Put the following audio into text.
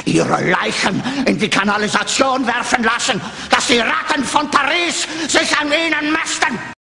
ihre Leichen in die Kanalisation werfen lassen, dass die Ratten von Paris sich an ihnen mästen.